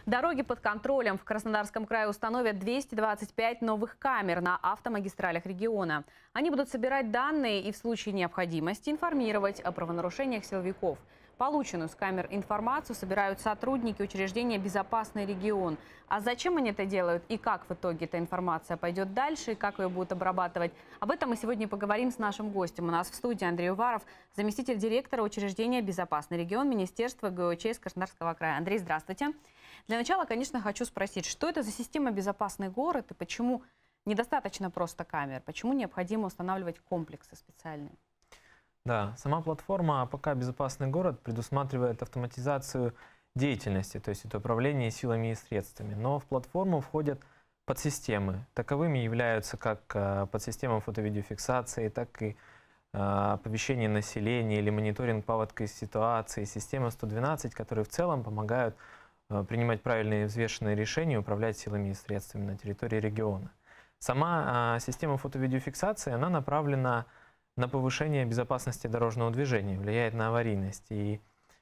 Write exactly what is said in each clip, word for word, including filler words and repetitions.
Дороги под контролем. В Краснодарском крае установят двести двадцать пять новых камер на автомагистралях региона. Они будут собирать данные и в случае необходимости информировать о правонарушениях силовиков. Полученную с камер информацию собирают сотрудники учреждения «Безопасный регион». А зачем они это делают и как в итоге эта информация пойдет дальше, и как ее будут обрабатывать? Об этом мы сегодня поговорим с нашим гостем. У нас в студии Андрей Уваров, заместитель директора учреждения «Безопасный регион» Министерства ГОЧС Краснодарского края. Андрей, здравствуйте. Для начала, конечно, хочу спросить, что это за система «Безопасный город» и почему недостаточно просто камер? Почему необходимо устанавливать комплексы специальные? Да, сама платформа АПК «Безопасный город» предусматривает автоматизацию деятельности, то есть это управление силами и средствами. Но в платформу входят подсистемы. Таковыми являются как подсистема фото-видеофиксации, так и оповещение населения или мониторинг паводковой ситуации, система сто двенадцать, которые в целом помогают принимать правильные и взвешенные решения и управлять силами и средствами на территории региона. Сама система фото-видеофиксации, она направлена на повышение безопасности дорожного движения, влияет на аварийность. И,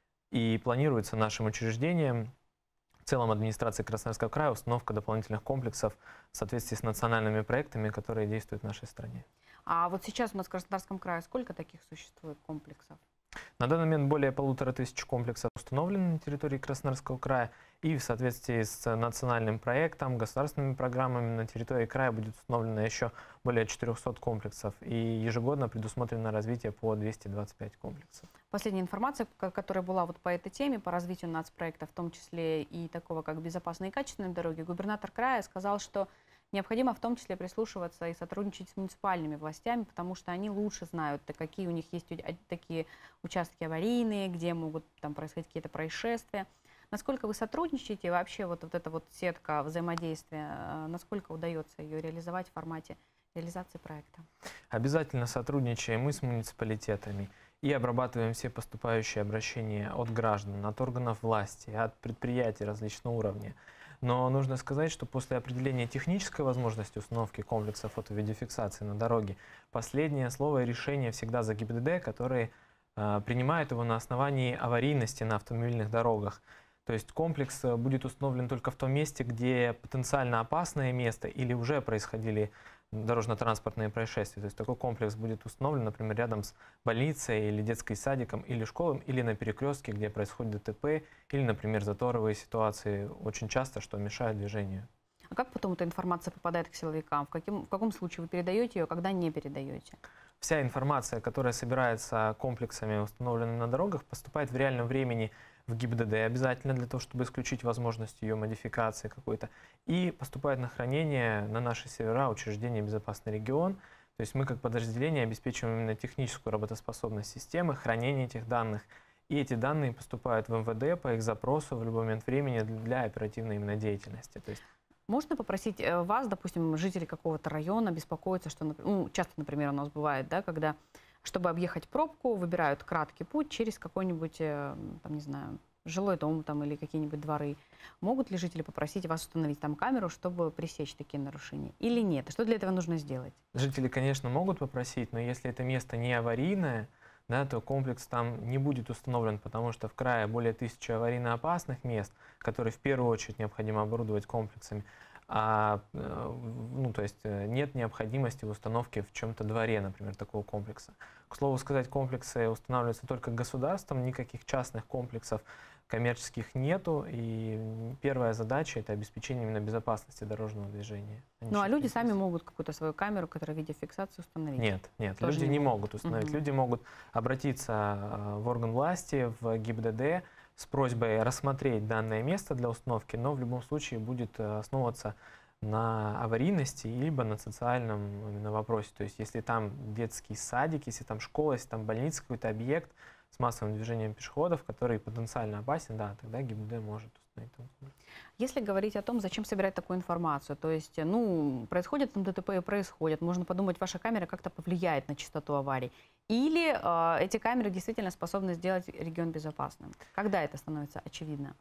и планируется нашим учреждением, в целом администрации Краснодарского края, установка дополнительных комплексов в соответствии с национальными проектами, которые действуют в нашей стране. А вот сейчас у нас в Краснодарском крае сколько таких существует комплексов? На данный момент более полутора тысяч комплексов установлены на территории Краснодарского края, и в соответствии с национальным проектом, государственными программами на территории края будет установлено еще более четырёхсот комплексов, и ежегодно предусмотрено развитие по двухстам двадцати пяти комплексов. Последняя информация, которая была вот по этой теме, по развитию нацпроекта, в том числе и такого, как безопасные и качественные дороги, губернатор края сказал, что необходимо в том числе прислушиваться и сотрудничать с муниципальными властями, потому что они лучше знают, какие у них есть такие участки аварийные, где могут там происходить какие-то происшествия. Насколько вы сотрудничаете, и вообще вот, вот эта вот сетка взаимодействия, насколько удается ее реализовать в формате реализации проекта? Обязательно сотрудничаем мы с муниципалитетами и обрабатываем все поступающие обращения от граждан, от органов власти, от предприятий различного уровня. Но нужно сказать, что после определения технической возможности установки комплекса фото-видеофиксации на дороге, последнее слово и решение всегда за ГИБДД, который э, принимает его на основании аварийности на автомобильных дорогах. То есть комплекс будет установлен только в том месте, где потенциально опасное место или уже происходили дорожно-транспортные происшествия. То есть такой комплекс будет установлен, например, рядом с больницей или детским садиком, или школой, или на перекрестке, где происходит ДТП, или, например, заторовые ситуации очень часто, что мешает движению. А как потом эта информация попадает к силовикам? В, каким, в каком случае вы передаете ее, когда не передаете? Вся информация, которая собирается комплексами, установленными на дорогах, поступает в реальном времени в ГИБДД обязательно для того, чтобы исключить возможность ее модификации какой-то, и поступает на хранение на наши сервера учреждения «Безопасный регион». То есть мы как подразделение обеспечиваем именно техническую работоспособность системы, хранение этих данных, и эти данные поступают в эм вэ дэ по их запросу в любой момент времени для оперативной именно деятельности. То есть можно попросить вас, допустим, жители какого-то района беспокоиться, что, ну, часто, например, у нас бывает, да, когда, чтобы объехать пробку, выбирают краткий путь через какой-нибудь, там, не знаю, жилой дом там, или какие-нибудь дворы. Могут ли жители попросить вас установить там камеру, чтобы пресечь такие нарушения? Или нет? Что для этого нужно сделать? Жители, конечно, могут попросить, но если это место не аварийное, да, то комплекс там не будет установлен, потому что в крае более тысячи аварийно опасных мест, которые в первую очередь необходимо оборудовать комплексами, а ну, то есть нет необходимости в установке в чем-то дворе, например, такого комплекса. К слову сказать, комплексы устанавливаются только государством, никаких частных комплексов коммерческих нету, и первая задача – это обеспечение именно безопасности дорожного движения. Ну а люди сами могут какую-то свою камеру, которая видеофиксацию, установить? Нет, нет, Тоже люди не не могут. могут установить. Угу. Люди могут обратиться в орган власти, в ГИБДД с просьбой рассмотреть данное место для установки, но в любом случае будет основываться на аварийности либо на социальном именно вопросе. То есть если там детский садик, если там школа, если там больница, какой-то объект с массовым движением пешеходов, который потенциально опасен, да, тогда ГИБДД может установить. Если говорить о том, зачем собирать такую информацию, то есть, ну, происходит там ДТП и происходит, можно подумать, ваша камера как-то повлияет на частоту аварий, или э, эти камеры действительно способны сделать регион безопасным? Когда это становится очевидно?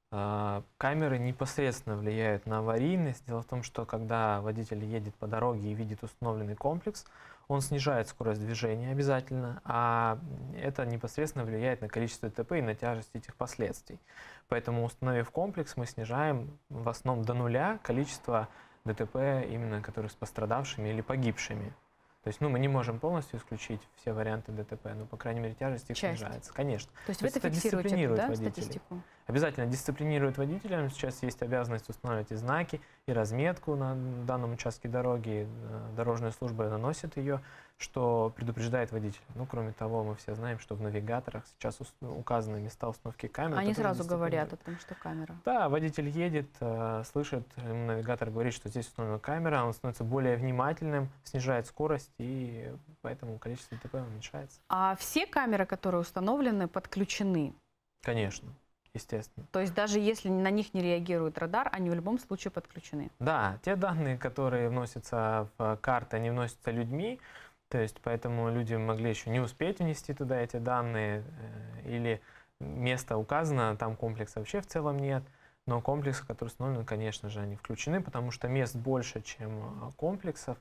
Камеры непосредственно влияют на аварийность. Дело в том, что когда водитель едет по дороге и видит установленный комплекс, Он снижает скорость движения обязательно, а это непосредственно влияет на количество ДТП и на тяжесть этих последствий. Поэтому, установив комплекс, мы снижаем в основном до нуля количество ДТП, именно которые с пострадавшими или погибшими. То есть, ну, мы не можем полностью исключить все варианты ДТП, но, по крайней мере, тяжесть их Часть. снижается. Конечно. То есть То вы есть это это фиксируете, дисциплинирует да, водителей. статистику? Обязательно дисциплинирует водителям. Сейчас есть обязанность устанавливать и знаки, и разметку на данном участке дороги. Дорожная служба наносит ее, что предупреждает водителя. Ну, кроме того, мы все знаем, что в навигаторах сейчас указаны места установки камер. Они сразу говорят о том, что камера. Да, водитель едет, слышит, ему навигатор говорит, что здесь установлена камера, он становится более внимательным, снижает скорость, и поэтому количество ДТП уменьшается. А все камеры, которые установлены, подключены? Конечно, естественно. То есть даже если на них не реагирует радар, они в любом случае подключены? Да, те данные, которые вносятся в карты, они вносятся людьми, то есть поэтому люди могли еще не успеть внести туда эти данные, или место указано, там комплекса вообще в целом нет, но комплексы, которые установлены, конечно же, они включены, потому что мест больше, чем комплексов,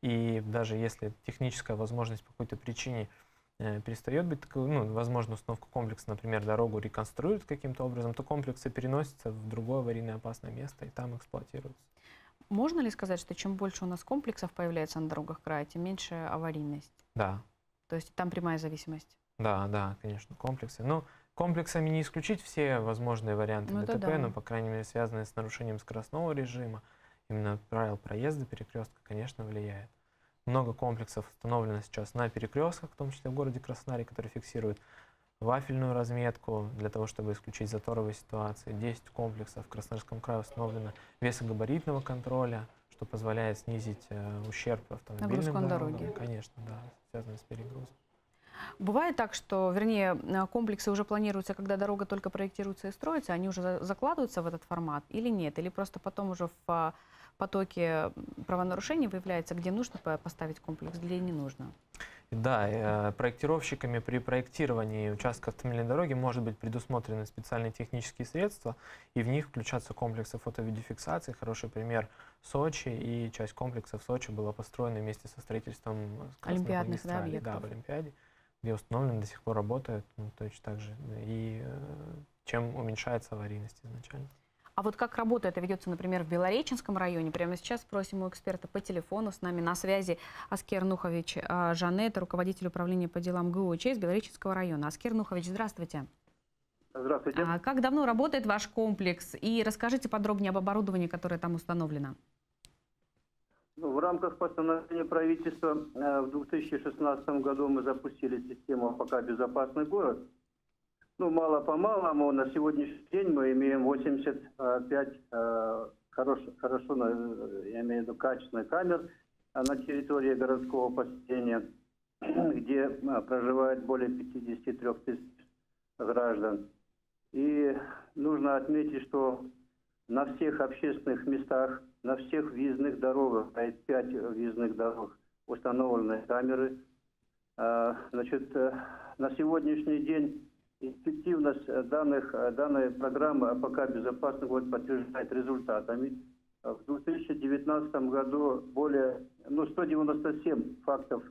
и даже если техническая возможность по какой-то причине перестает быть такой, ну, возможно, установка комплекса, например, дорогу реконструируют каким-то образом, то комплексы переносятся в другое аварийное опасное место и там эксплуатируются. Можно ли сказать, что чем больше у нас комплексов появляется на дорогах края, тем меньше аварийность? Да. То есть там прямая зависимость? Да, да, конечно, комплексы. Но комплексами не исключить все возможные варианты ну, ДТП, да. но, по крайней мере, связанные с нарушением скоростного режима, именно правил проезда перекрестка, конечно, влияет. Много комплексов установлено сейчас на перекрестках, в том числе в городе Краснодаре, которые фиксируют вафельную разметку для того, чтобы исключить заторовые ситуации. десять комплексов в Краснодарском крае установлено весогабаритного контроля, что позволяет снизить э, ущерб автомобильным на дорогам. дороге. Конечно, да, связано с перегрузом. Бывает так, что, вернее, комплексы уже планируются, когда дорога только проектируется и строится, они уже закладываются в этот формат или нет? Или просто потом уже в потоке правонарушений выявляется, где нужно поставить комплекс, где не нужно? Да, проектировщиками при проектировании участка автомобильной дороги может быть предусмотрены специальные технические средства, и в них включатся комплексы фото-видеофиксации. Хороший пример Сочи, и часть комплекса в Сочи была построена вместе со строительством олимпиадных, да, объектов. Да, в Олимпиаде, где установлены, до сих пор работают, ну, точно так же, и э, чем уменьшается аварийность изначально. А вот как работа это ведется, например, в Белореченском районе? Прямо сейчас спросим у эксперта по телефону. С нами на связи Аскер Нухович Жанет, руководитель управления по делам ГУЧ из Белореченского района. Аскер Нухович, здравствуйте. Здравствуйте. А как давно работает ваш комплекс? И расскажите подробнее об оборудовании, которое там установлено. Ну, в рамках постановления правительства в две тысячи шестнадцатом году мы запустили систему АПК «Безопасный город». Ну, мало-помалому, на сегодняшний день мы имеем восемьдесят пять э, хорош, хорошо, я имею в виду, качественных камер на территории городского поселения, где проживает более пятидесяти трёх тысяч граждан. И нужно отметить, что на всех общественных местах, на всех въездных дорогах, а это пять въездных дорог, установлены камеры. Значит, на сегодняшний день эффективность данных, данной программы АПК «Безопасный город» подтверждает результатами. В две тысячи девятнадцатом году более ну, сто девяносто семь фактов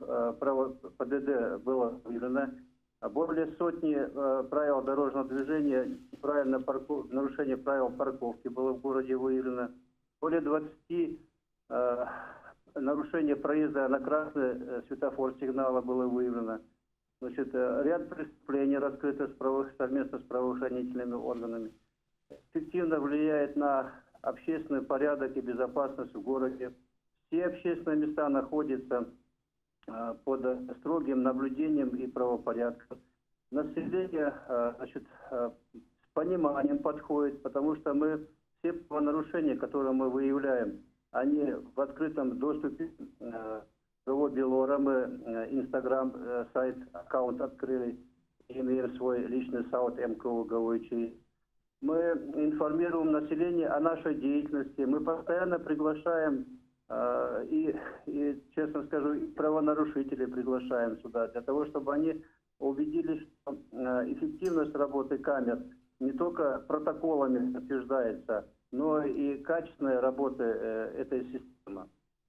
ПДД было выявлено, а более сотни правил дорожного движения, правильно парков... нарушение правил парковки было в городе выявлено, более двадцати э, нарушения проезда на красный светофор сигнала было выявлено. Значит, ряд преступлений раскрыто с право... совместно с правоохранительными органами. Эффективно влияет на общественный порядок и безопасность в городе. Все общественные места находятся э, под строгим наблюдением и правопорядком. Население э, значит, э, с пониманием подходит, потому что мы все нарушения, которые мы выявляем, они в открытом доступе. Э, ГО Белора, мы Инстаграм, сайт, аккаунт открыли, имеем свой личный сайт эм ка о ГОЧ. Мы информируем население о нашей деятельности, мы постоянно приглашаем, э, и, и, честно скажу, и правонарушителей приглашаем сюда, для того, чтобы они убедились, что э, эффективность работы камер не только протоколами подтверждается, но и качественной работы э, этой системы.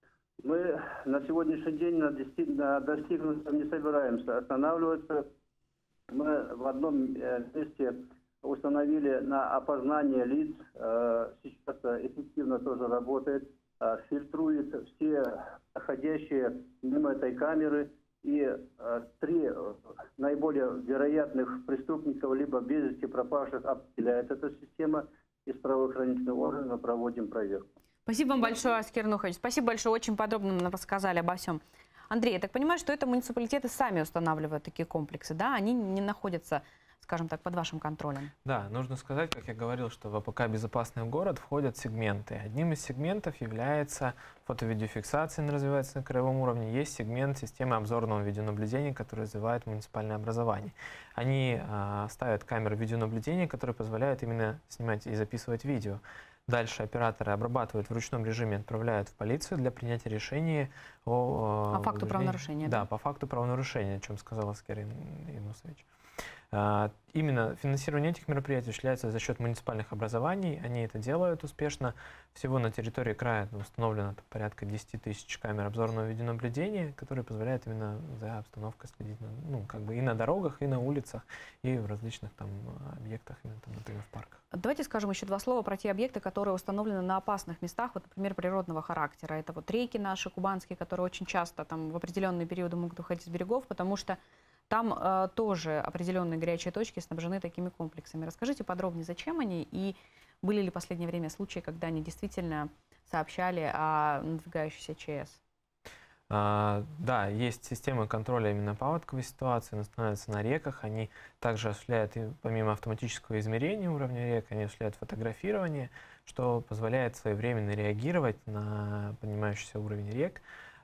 Мы на сегодняшний день на, достиг, на достигнутом не собираемся останавливаться. Мы в одном месте установили на опознание лиц. Сейчас эффективно тоже работает. Фильтрует все проходящие мимо этой камеры. И три наиболее вероятных преступников, либо без вести пропавших, определяет эта система. Из правоохранительных органов проводим проверку. Спасибо вам большое, Аскер Нухович. Спасибо большое, очень подробно нам рассказали обо всем. Андрей, я так понимаю, что это муниципалитеты сами устанавливают такие комплексы, да? Они не находятся, скажем так, под вашим контролем. Да, нужно сказать, как я говорил, что в АПК «Безопасный город» входят сегменты. Одним из сегментов является фото-видеофиксация, она развивается на краевом уровне. Есть сегмент системы обзорного видеонаблюдения, который развивает муниципальное образование. Они а, ставят камеры видеонаблюдения, которые позволяют именно снимать и записывать видео. Дальше операторы обрабатывают в ручном режиме, отправляют в полицию для принятия решения о... По факту правонарушения. Да, да, по факту правонарушения, о чем сказал Аскер Юнусович. Именно финансирование этих мероприятий осуществляется за счет муниципальных образований. Они это делают успешно. Всего на территории края установлено порядка десяти тысяч камер обзорного видеонаблюдения, которые позволяют именно за обстановкой следить на, ну, как бы и на дорогах, и на улицах, и в различных там объектах, именно, там, например, в парках. Давайте скажем еще два слова про те объекты, которые установлены на опасных местах, вот, например, природного характера. Это вот реки наши кубанские, которые очень часто там в определенные периоды могут уходить с берегов, потому что там э, тоже определенные горячие точки снабжены такими комплексами. Расскажите подробнее, зачем они, и были ли в последнее время случаи, когда они действительно сообщали о надвигающейся ЧС? А, да, есть системы контроля именно паводковой ситуации, она становится на реках. Они также осуществляют, помимо автоматического измерения уровня рек, они осуществляют фотографирование, что позволяет своевременно реагировать на поднимающийся уровень рек.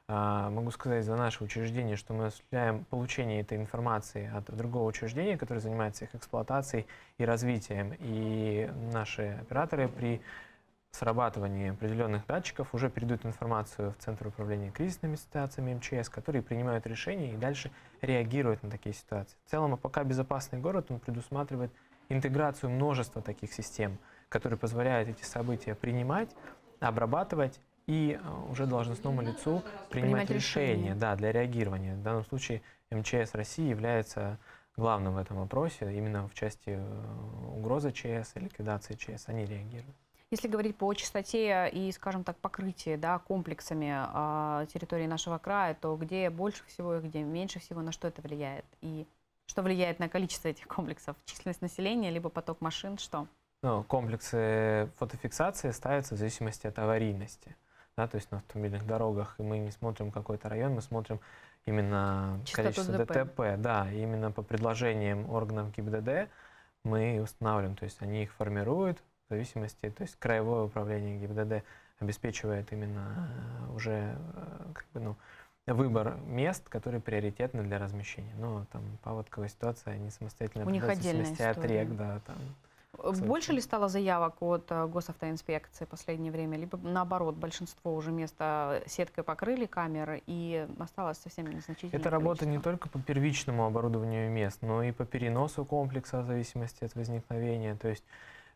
Могу сказать за наше учреждение, что мы осуществляем получение этой информации от другого учреждения, которое занимается их эксплуатацией и развитием. И наши операторы при срабатывании определенных датчиков уже передают информацию в Центр управления кризисными ситуациями эм че эс, которые принимают решения и дальше реагируют на такие ситуации. В целом, АПК «Безопасный город» он предусматривает интеграцию множества таких систем, которые позволяют эти события принимать, обрабатывать и уже должностному лицу принимать, принимать решения, решения да, для реагирования. В данном случае эм че эс России является главным в этом вопросе. Именно в части угрозы ЧС и ликвидации ЧС они реагируют. Если говорить по частоте и, скажем так, покрытии, да, комплексами э, территории нашего края, то где больше всего и где меньше всего, на что это влияет? И что влияет на количество этих комплексов? Численность населения, либо поток машин, что? Ну, комплексы фотофиксации ставятся в зависимости от аварийности. Да, то есть на автомобильных дорогах, и мы не смотрим какой-то район, мы смотрим именно частоту количество ДТП. ДТП. Да, именно по предложениям органов ГИБДД мы устанавливаем, то есть они их формируют в зависимости, то есть краевое управление ГИБДД обеспечивает именно уже как бы, ну, выбор мест, которые приоритетны для размещения. Но там паводковая ситуация, они самостоятельно у них отдельная история. От рек, да, там. Больше ли стало заявок от госавтоинспекции в последнее время, либо наоборот, большинство уже места сеткой покрыли камеры и осталось совсем незначительное Это работа не только по первичному оборудованию мест, но и по переносу комплекса в зависимости от возникновения. То есть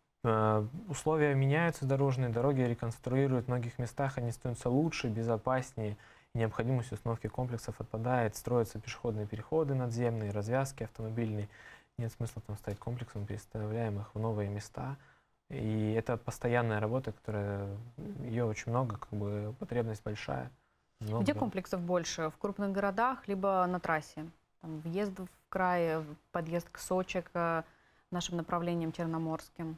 э, условия меняются дорожные, дороги реконструируют, в многих местах они становятся лучше, безопаснее. Необходимость установки комплексов отпадает, строятся пешеходные переходы надземные, развязки автомобильные. Нет смысла там ставить комплексом, мы переставляем их в новые места. И это постоянная работа, которая, ее очень много, как бы потребность большая. Много. Где комплексов больше? В крупных городах, либо на трассе? Там въезд в край, подъезд к Сочи, к нашим направлениям черноморским?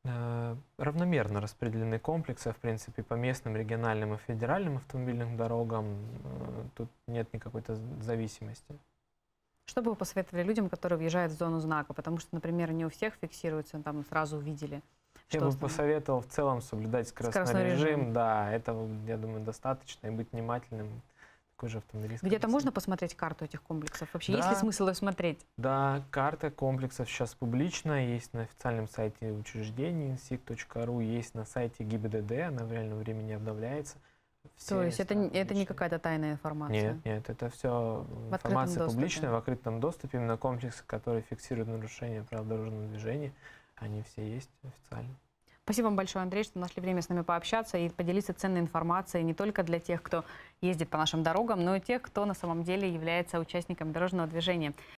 Равномерно распределены комплексы, в принципе, по местным, региональным и федеральным автомобильным дорогам. Тут нет никакой-то зависимости. Что бы вы посоветовали людям, которые въезжают в зону знака? Потому что, например, не у всех фиксируется, там сразу увидели. Я бы посоветовал в целом соблюдать скоростной, скоростной режим. режим. Да, этого, я думаю, достаточно. И быть внимательным. Такой же автомобилист. Где-то можно посмотреть карту этих комплексов? Вообще, да, есть ли смысл их смотреть? Да, карта комплексов сейчас публичная. Есть на официальном сайте учреждений эн си ай си точка ру, есть на сайте ГИБДД. Она в реальном времени обновляется. Все То есть это, это не какая-то тайная информация? Нет, нет, это все информация публичная, в открытом доступе. Именно комплексы, которые фиксируют нарушения правил дорожного движения, они все есть официально. Спасибо вам большое, Андрей, что нашли время с нами пообщаться и поделиться ценной информацией не только для тех, кто ездит по нашим дорогам, но и тех, кто на самом деле является участником дорожного движения.